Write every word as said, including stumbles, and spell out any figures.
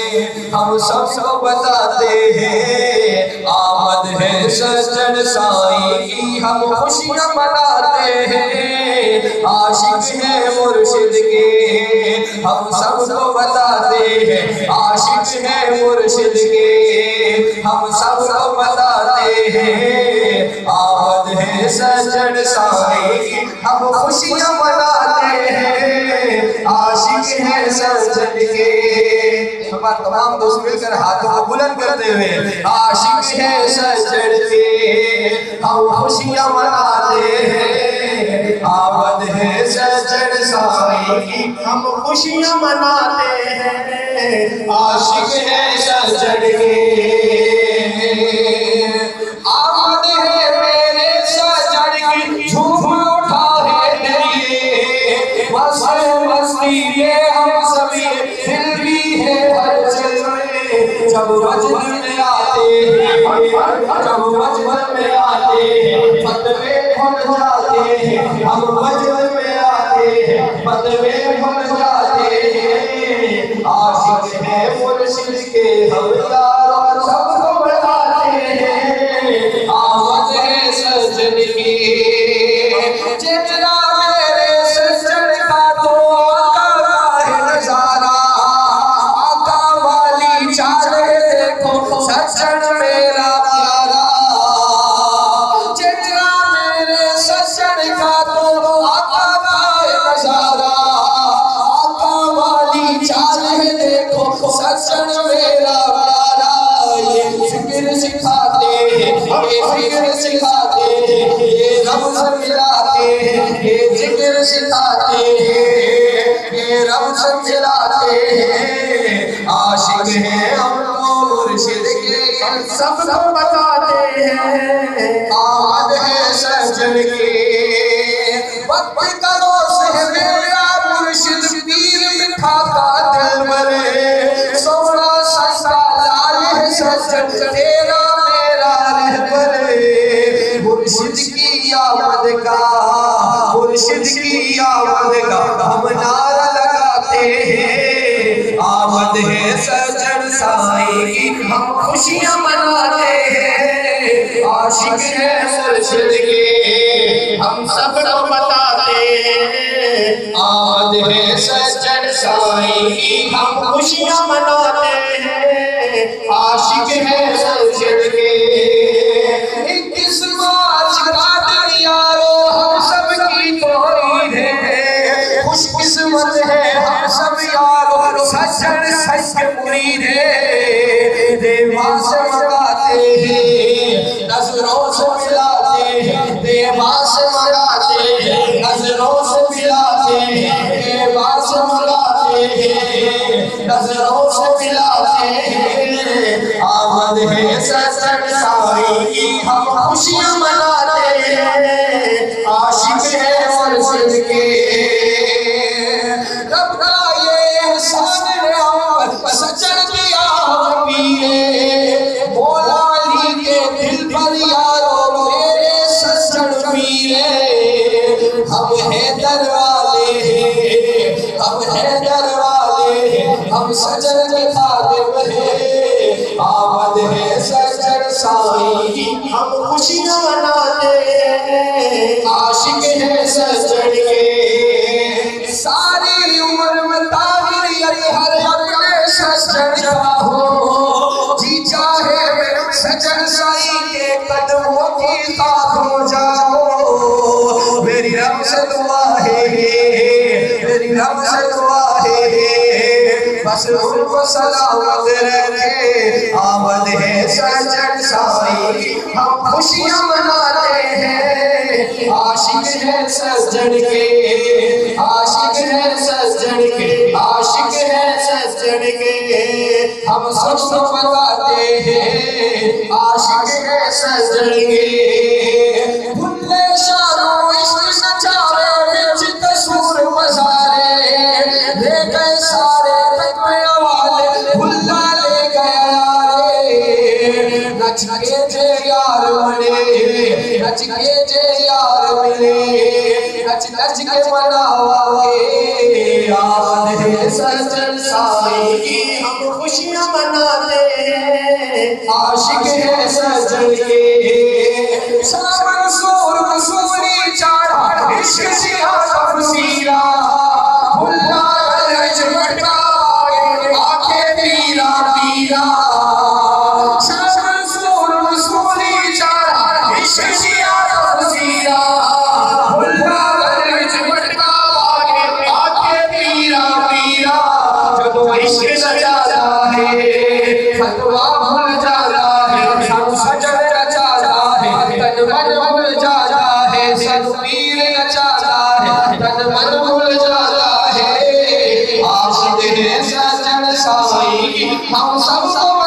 ہم سب کو بتاتے ہیں آمد ہے سجن سائی کی ہم خوشیاں مناتے ہیں عاشق ہیں مرشد کے ہم سب کو بتاتے ہیں عاشق ہیں مرشد کے ہم سب کو بتاتے ہیں آمد ہے سجن سائی کی ہم خوشیاں مناتے ہیں عاشق ہیں سجن کے تمام دوست مل کر ہاتھ کو بلند کرتے ہوئے عاشق ہے سجن کے ہم خوشیاں مناتے ہیں آمد ہے سجن سائی کی ہم خوشیاں مناتے ہیں عاشق ہے سجن کے آمد ہے میرے سجن کی جھوم اٹھا ہے دریئے بس مستی کے ہم سبھی دل بھی ہے جب مجمع میں آتے ہیں جب مجمع میں آتے ہیں فتوے کھل جاتے ہیں ہم مجمع میں آتے ہیں فتوے کھل جاتے ہیں عاشق ہیں مرشد کے ہم یار سب کو بتاتے ہیں آمد ہے سجن کی جتنا میرے سجن کا تو آقا ہے نظارہ آقا والی چادر دیکھو سجن میرا پیارا جتنا میرے سجن کا تو آقا ہے نظارہ آقا والی چادر دیکھو سجن میرا پیارا یہ فکر سکھاتے ہیں یہ فکر سکھاتے ہیں یہ رمز ملاتے ہیں یہ ذکر سکھاتے ہیں یہ رمز ملاتے ہیں عاشق ہیں ہم تو مرشد کے سب کو بتاتے ہیں آمد ہے سجن کے وقت کرو سے میرا مرشد پیر مٹھا کا دل برے سونا سستا لال ہے سجن تیرا میرا رہبر مرشد کی آمد کا مرشد کی آمد کا ہم نعرہ لگاتے ہیں آمد ہے سجن سائی کی ہم خوشیاں مناتے ہیں عاشق ہیں مرشد کے ہم سب کو بتاتے ہیں آمد ہے سجن سائی کی ہم خوشیاں مناتے ہیں عاشق ہیں مرشد کے اکیس مارچ کا دن یارو ہم سب کی توحید ہے خوش قسمت ہے ہم سب یارو سجن سچ کے مرید ہے دیوان سے منگاتے ہیں نظروں سے ملاتے ہیں دیوان سے منگاتے ہیں نظروں سے ملاتے ہیں دیوان سے منگاتے ہیں نظروں سے ملاتے ہیں آمد ہے سجن سائی کی ہم خوشیاں مناتے ہیں عاشق ہے مرشد کے رب کا یہ احسان نعمت سجن دیا پیے مولا علی کے دل پر یارو میرے سجن پیے ہم حیدر والے ہیں ہم حیدر والے ہیں ہم سجن کے خادم ہیں آمد ہے سجن سائی کی ہم خوشیاں مناتے ہیں عاشق ہے سجن کے ساری عمر میں طاہر یعنی ہر اپنے سجن کا ہو جی چاہے میں سجن سائی کے قدموں کی خاک ہو جاؤ میری رب سے دعا ہے میری رب سے دعا ہے بس ان کو سلامت رکھے آمد ہے سجن سائی کی ہم خوشیاں مناتے ہیں عاشق ہے سجن کے عاشق ہے سجن کے عاشق ہے سجن کے ہم سب کو بتاتے ہیں عاشق ہے سجن کے بھلے شانوں عشق سچارے وچ قصور مزارے لے گئے سارے تکوے والے بھلا لے گئے یارے نچ کے جے یار ملے نچ کے جے یار ملے نچ نچ کے مناوے آمد ہے سجن سائی کی ہم خوشیاں عاشق ہے سجن کے شاہ منصور رسولی چاڑا عشق سیا تفسیرہ بھلا گلج بٹا آنکھیں پیرا پیرا شاہ منصور رسولی چاڑا عشق سیا تفسیرہ بھلا گلج بٹا آنکھیں پیرا پیرا جدو عشق سجاتا ہے فتوہ بھول جاتا ہے سب سجد رچاتا ہے تن من بھول جاتا ہے سب پیر نچاتا ہے تن من بھول جاتا ہے عاشق ہے سجن سائی ہم سب کو